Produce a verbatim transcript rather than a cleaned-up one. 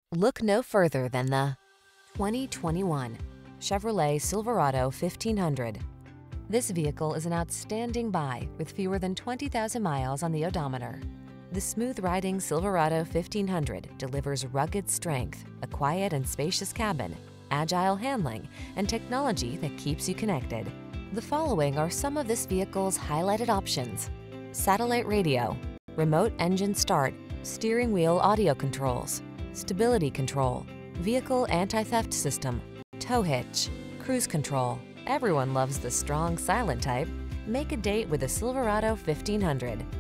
Look no further than the twenty twenty-one Chevrolet Silverado fifteen hundred. This vehicle is an outstanding buy with fewer than twenty thousand miles on the odometer. The smooth-riding Silverado fifteen hundred delivers rugged strength, a quiet and spacious cabin, agile handling, and technology that keeps you connected. The following are some of this vehicle's highlighted options: satellite radio, remote engine start, steering wheel audio controls, stability control, vehicle anti-theft system, tow hitch, cruise control. Everyone loves the strong, silent type. Make a date with a Silverado fifteen hundred.